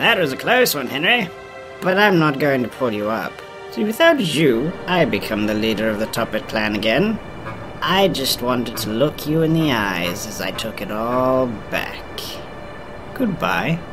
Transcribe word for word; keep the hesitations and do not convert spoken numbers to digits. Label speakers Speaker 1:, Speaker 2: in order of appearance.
Speaker 1: That was a close one, Henry. But I'm not going to pull you up. See, without you, I become the leader of the Tuppet clan again. I just wanted to look you in the eyes as I took it all back. Goodbye.